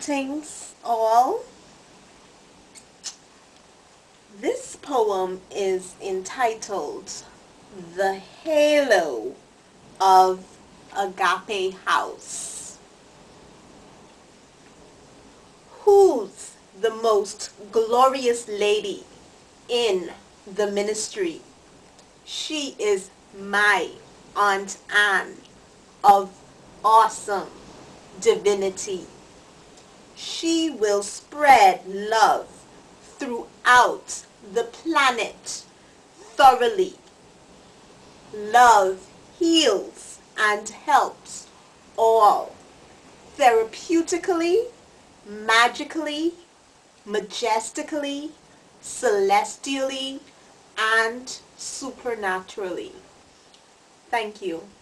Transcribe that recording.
Greetings all. This poem is entitled The Halo of Agape House. Who's the most glorious lady in the ministry? She is my Aunt Anne of awesome divinity. She will spread love throughout the planet thoroughly. Love heals and helps all therapeutically, magically, majestically, celestially, and supernaturally. Thank you.